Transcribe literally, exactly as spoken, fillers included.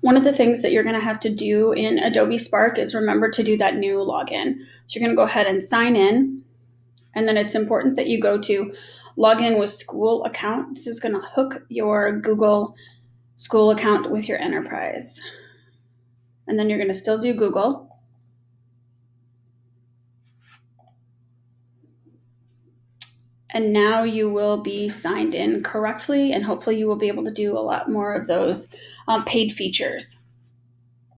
one of the things that you're going to have to do in Adobe Spark is remember to do that new login. So you're going to go ahead and sign in, and then it's important that you go to login with school account. This is going to hook your Google school account with your enterprise. And then you're going to still do Google. And now you will be signed in correctly, and hopefully you will be able to do a lot more of those um, paid features.